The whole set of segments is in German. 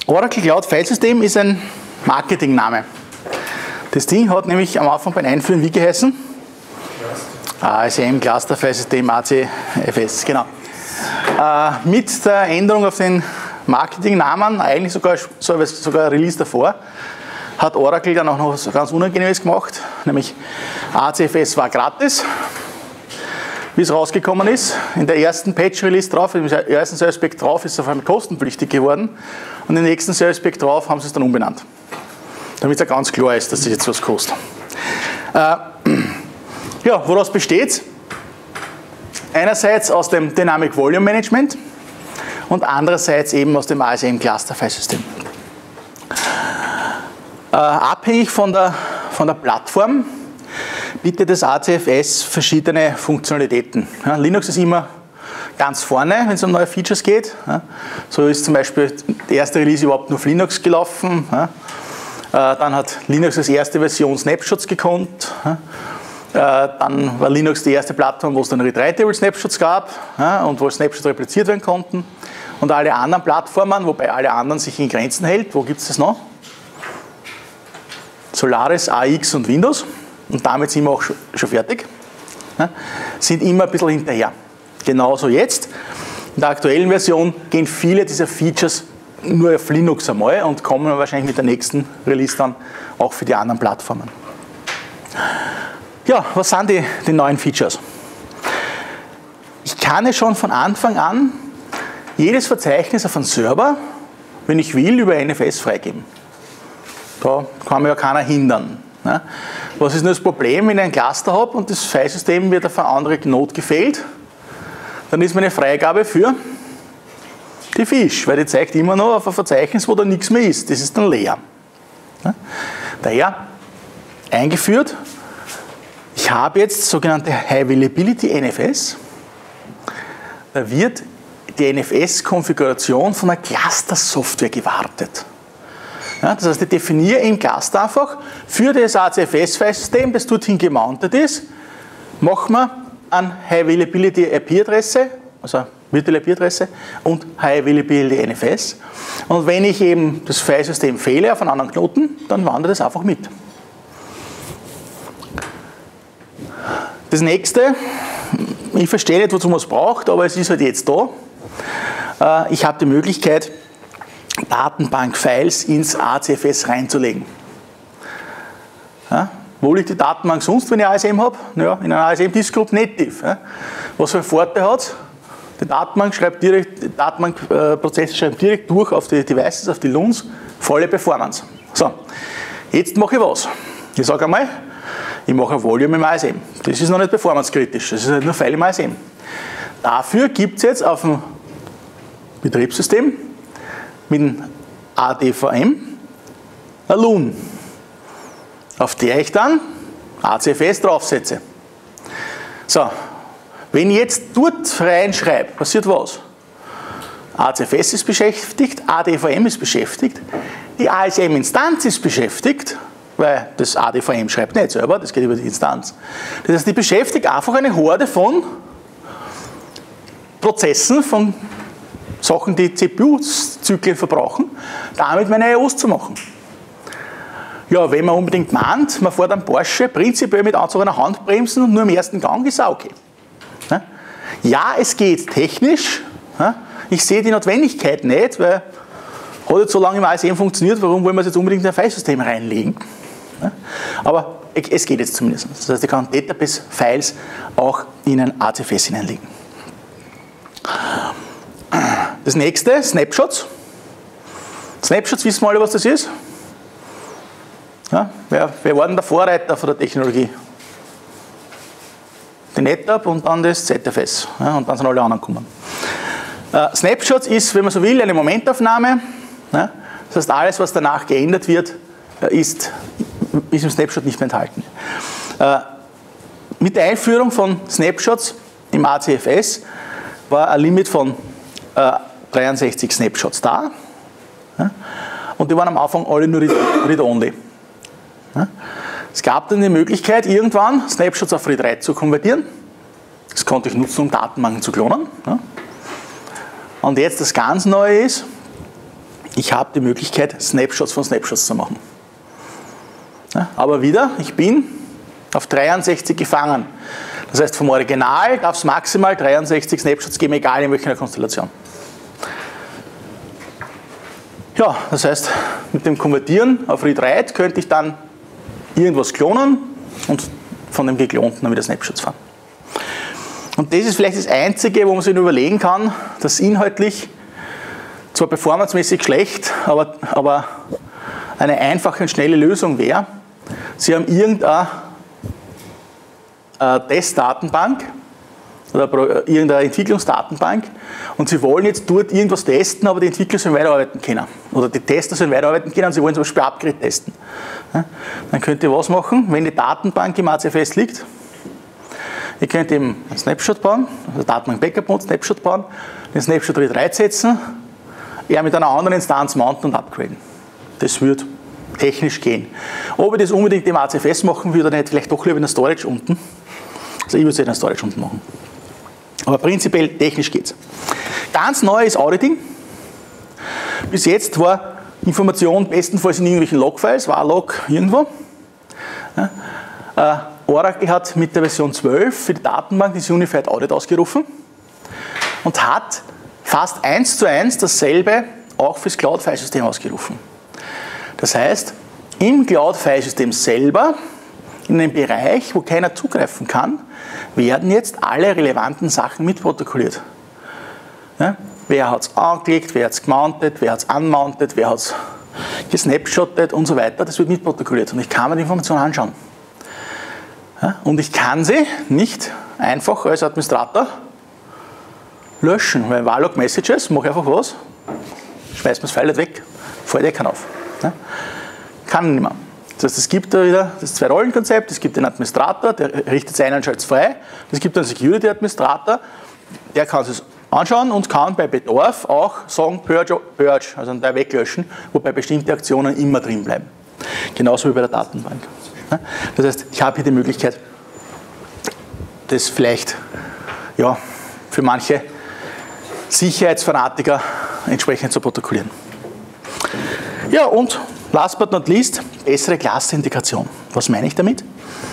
Oracle Cloud Filesystem ist ein Marketingname. Das Ding hat nämlich am Anfang beim Einführen wie geheißen? ASM Cluster Filesystem ACFS, genau. Mit der Änderung auf den Marketingnamen, eigentlich sogar ein Release davor, hat Oracle dann auch noch was ganz Unangenehmes gemacht, nämlich ACFS war gratis, wie es rausgekommen ist. In der ersten Patch-Release drauf, im ersten Service Pack drauf ist es auf einmal kostenpflichtig geworden und im nächsten Service Pack drauf haben sie es dann umbenannt. Damit es ja ganz klar ist, dass es jetzt was kostet. Ja, woraus besteht es? Einerseits aus dem Dynamic Volume Management und andererseits eben aus dem ASM Cluster File System. Abhängig von der Plattform bietet das ACFS verschiedene Funktionalitäten. Ja, Linux ist immer ganz vorne, wenn es um neue Features geht. Ja, so ist zum Beispiel der erste Release überhaupt nur auf Linux gelaufen. Ja, dann hat Linux als erste Version Snapshots gekonnt. Ja, dann war Linux die erste Plattform, wo es dann Retrieval Snapshots gab, ja, und wo Snapshots repliziert werden konnten. Und alle anderen Plattformen, wobei alle anderen sich in Grenzen hält, wo gibt es das noch? Solaris, AX und Windows, und damit sind wir auch schon fertig, ja, sind immer ein bisschen hinterher. Genauso jetzt. In der aktuellen Version gehen viele dieser Features nur auf Linux einmal und kommen wahrscheinlich mit der nächsten Release dann auch für die anderen Plattformen. Ja, was sind die neuen Features? Ich kann es schon von Anfang an jedes Verzeichnis auf einen Server, wenn ich will, über NFS freigeben. Da kann mir ja keiner hindern. Ne? Was ist nur das Problem, wenn ich ein Cluster habe und das Filesystem wird auf eine andere Node gefailt? Dann ist meine Freigabe für die Fish, weil die zeigt immer noch auf ein Verzeichnis, wo da nichts mehr ist. Das ist dann leer. Ne? Daher eingeführt, ich habe jetzt sogenannte High Availability NFS. Da wird die NFS-Konfiguration von einer Cluster-Software gewartet. Ja, das heißt, ich definiere im Cluster einfach für das ACFS-File-System, das dorthin gemountet ist, machen wir eine High Availability IP-Adresse, also virtuelle IP-Adresse und High Availability NFS. Und wenn ich eben das File-System fehle auf einen anderen Knoten, dann wandert es einfach mit. Das nächste, ich verstehe nicht, wozu man es braucht, aber es ist halt jetzt da. Ich habe die Möglichkeit, Datenbank-Files ins ACFS reinzulegen. Ja, wo liegt die Datenbank sonst, wenn ich ASM habe? Ja, in einer ASM Disk Group Native. Ja. Was für einen Vorteil hat? Die Datenbankprozesse schreiben direkt durch auf die Devices, auf die LUNs, volle Performance. So, jetzt mache ich was. Ich sage einmal, ich mache ein Volume im ASM. Das ist noch nicht performancekritisch, das ist halt nur File im ASM. Dafür gibt es jetzt auf dem Betriebssystem mit dem ADVM eine LUN, auf der ich dann ACFS draufsetze. So, wenn ich jetzt dort reinschreibe, passiert was? ACFS ist beschäftigt, ADVM ist beschäftigt, die ASM-Instanz ist beschäftigt, weil das ADVM schreibt nicht selber, das geht über die Instanz. Das heißt, die beschäftigt einfach eine Horde von Prozessen, von Sachen, die CPU-Zyklen verbrauchen, damit meine IOs zu machen. Ja, wenn man unbedingt meint, man fährt einen Porsche prinzipiell mit anzogender Handbremsen und nur im ersten Gang, ist auch okay. Ja, es geht technisch. Ich sehe die Notwendigkeit nicht, weil hat jetzt so lange im ASM funktioniert, warum wollen wir es jetzt unbedingt in ein Filesystem reinlegen? Aber es geht jetzt zumindest. Das heißt, ich kann Database-Files auch in ein ACFS hineinlegen. Das nächste, Snapshots. Snapshots, wissen wir alle, was das ist? Ja, wer war denn der Vorreiter von der Technologie? Die NetApp und dann das ZFS. Ja, und dann sind alle anderen gekommen. Snapshots ist, wenn man so will, eine Momentaufnahme. Ja, das heißt, alles, was danach geändert wird, ist im Snapshot nicht mehr enthalten. Mit der Einführung von Snapshots im ACFS war ein Limit von 63 Snapshots da. Ja, und die waren am Anfang alle nur Read-Only. Ja, es gab dann die Möglichkeit, irgendwann Snapshots auf Read-Write zu konvertieren. Das konnte ich nutzen, um Datenbanken zu klonen. Ja. Und jetzt das ganz Neue ist, ich habe die Möglichkeit, Snapshots von Snapshots zu machen. Ja, aber wieder, ich bin auf 63 gefangen. Das heißt, vom Original darf es maximal 63 Snapshots geben, egal in welcher Konstellation. Ja, das heißt, mit dem Konvertieren auf Read-Write könnte ich dann irgendwas klonen und von dem Geklonten dann wieder Snapshots fahren. Und das ist vielleicht das Einzige, wo man sich überlegen kann, dass inhaltlich zwar performancemäßig schlecht, aber eine einfache und schnelle Lösung wäre. Sie haben irgendeine Testdatenbank oder irgendeine Entwicklungsdatenbank und Sie wollen jetzt dort irgendwas testen, aber die Entwickler sollen weiterarbeiten können. Oder die Tester sollen weiterarbeiten können und Sie wollen zum Beispiel Upgrade testen. Dann könnt ihr was machen, wenn die Datenbank im ACFS liegt. Ihr könnt eben einen Snapshot bauen, also Datenbank Backup Mode, Snapshot bauen, den Snapshot Read-Write setzen, eher mit einer anderen Instanz mounten und upgraden. Das wird technisch gehen. Ob ich das unbedingt im ACFS machen würde oder nicht, vielleicht doch lieber in der Storage unten. Also ich würde es in der Storage unten machen. Aber prinzipiell technisch geht es. Ganz neu ist Auditing. Bis jetzt war Information bestenfalls in irgendwelchen Logfiles, war Log irgendwo. Ja. Oracle hat mit der Version 12 für die Datenbank das Unified Audit ausgerufen und hat fast 1:1 dasselbe auch fürs Cloud-Filesystem ausgerufen. Das heißt, im Cloud-Filesystem selber, in einem Bereich, wo keiner zugreifen kann, werden jetzt alle relevanten Sachen mitprotokolliert. Ja? Wer hat es angelegt, wer hat es gemountet, wer hat es unmountet, wer hat es gesnapshottet und so weiter, das wird mitprotokolliert und ich kann mir die Informationen anschauen. Ja? Und ich kann sie nicht einfach als Administrator löschen, weil Warlock Messages, mache einfach was, schmeiß mir das File weg, fällt keiner auf. Ja? Kann nicht mehr. Das heißt, es gibt da wieder das Zwei-Rollen-Konzept, es gibt den Administrator, der richtet es ein und schaltet es frei. Es gibt einen Security-Administrator, der kann es anschauen und kann bei Bedarf auch sagen Purge, also einen Teil weglöschen, wobei bestimmte Aktionen immer drin bleiben. Genauso wie bei der Datenbank. Ja? Das heißt, ich habe hier die Möglichkeit, das vielleicht ja, für manche Sicherheitsfanatiker entsprechend zu protokollieren. Ja, und last but not least, bessere Cluster-Integration. Was meine ich damit?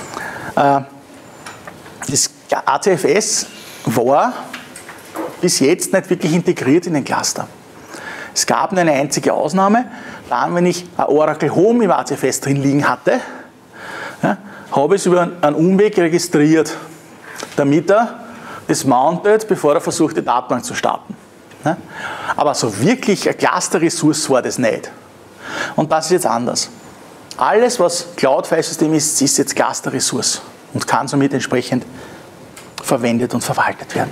Das ACFS war bis jetzt nicht wirklich integriert in den Cluster. Es gab nur eine einzige Ausnahme, dann, wenn ich ein Oracle Home im ACFS drin liegen hatte, ja, habe ich es über einen Umweg registriert, damit er das mountet, bevor er versucht, die Datenbank zu starten. Ja. Aber so wirklich eine Cluster-Ressource war das nicht. Und das ist jetzt anders. Alles, was Cloud-File-System ist, ist jetzt Cluster-Ressource und kann somit entsprechend verwendet und verwaltet werden.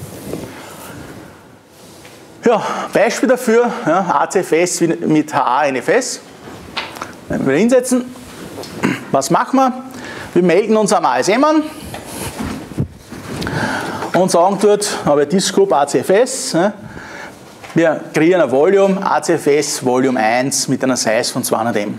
Ja, Beispiel dafür, ja, ACFS mit HA-NFS. Wenn wir hinsetzen, was machen wir? Wir melden uns am ASM an und sagen dort, aber Disk-Group ACFS, ja, wir kreieren ein Volume, ACFS Volume 1 mit einer Size von 200 M.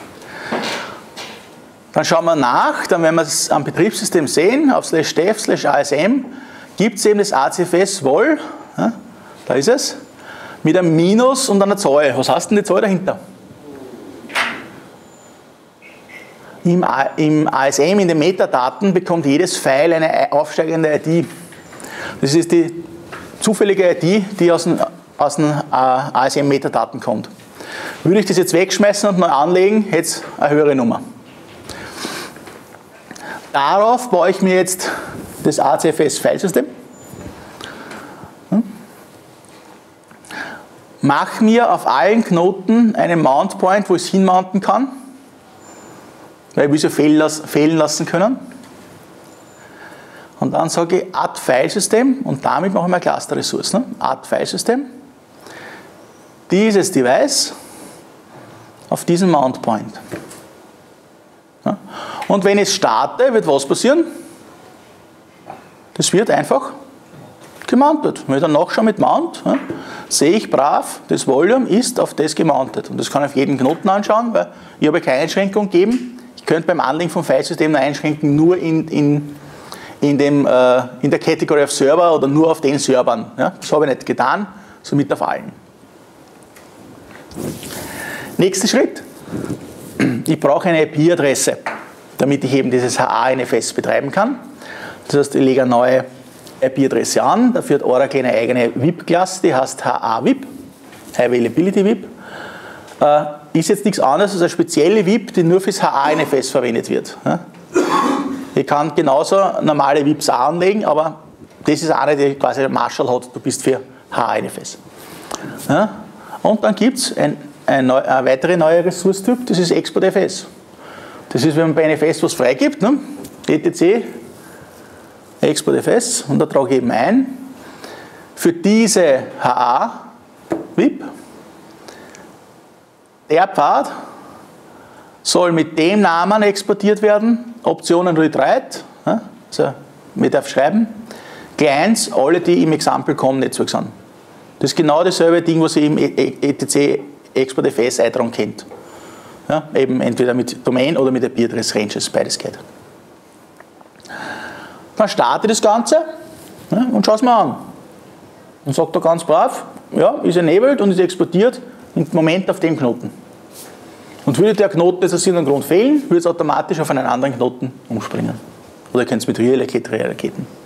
Dann schauen wir nach, dann werden wir es am Betriebssystem sehen, auf /dev/asm gibt es eben das ACFS Vol, ja, da ist es, mit einem Minus und einer Zahl. Was heißt denn die Zahl dahinter? Im ASM, in den Metadaten, bekommt jedes File eine aufsteigende ID. Das ist die zufällige ID, die aus den ASM-Metadaten kommt. Würde ich das jetzt wegschmeißen und neu anlegen, hätte es eine höhere Nummer. Darauf baue ich mir jetzt das ACFS-Filesystem. Mache mir auf allen Knoten einen Mount Point, wo ich es hinmounten kann, weil wir es ja fehlen lassen können. Und dann sage ich Add Filesystem und damit mache ich mal Cluster-Ressource. Ne? Add Filesystem. Dieses Device auf diesen Mount Point. Ja? Und wenn ich es starte, wird was passieren? Das wird einfach gemountet. Wenn ich dann nachschaue mit Mount, ja, sehe ich brav, das Volume ist auf das gemountet. Und das kann ich auf jeden Knoten anschauen, weil ich habe keine Einschränkung gegeben. Ich könnte beim Anlegen vom Filesystem eine Einschränkung nur in der Category of Server oder nur auf den Servern. Ja, das habe ich nicht getan, somit auf allen. Nächster Schritt. Ich brauche eine IP-Adresse, damit ich eben dieses HA-NFS betreiben kann. Das heißt, ich lege eine neue IP-Adresse an. Dafür hat Oracle eine eigene VIP-Klasse, die heißt HA-VIP, High Availability VIP. Ist jetzt nichts anderes als eine spezielle VIP, die nur fürs HA-NFS verwendet wird. Ich kann genauso normale VIPs anlegen, aber das ist eine, die quasi der Marshall hat, du bist für HA-NFS. Und dann gibt es eine weitere neue Ressource-Typ, das ist Export-FS. Das ist, wenn man bei NFS was freigibt, ne? etc. Export-FS, und da trage ich eben ein, für diese HA-VIP, der Pfad soll mit dem Namen exportiert werden, Optionen read-write, also wir darf schreiben, Clients, alle, die im Example.com-Netzwerk sind. Das ist genau dasselbe Ding, was ihr im etc. Export-FS eintragen kennt. Ja, eben entweder mit Domain oder mit IP-Adress-Ranges, beides geht. Dann starte ich das Ganze, ja, und schaue es mir an. Und sagt er ganz brav, ja, ist enabled und ist exportiert im Moment auf dem Knoten. Und würde der Knoten jetzt aus irgendeinem Grund fehlen, würde es automatisch auf einen anderen Knoten umspringen. Oder ihr könnt es mit Real-Erketten.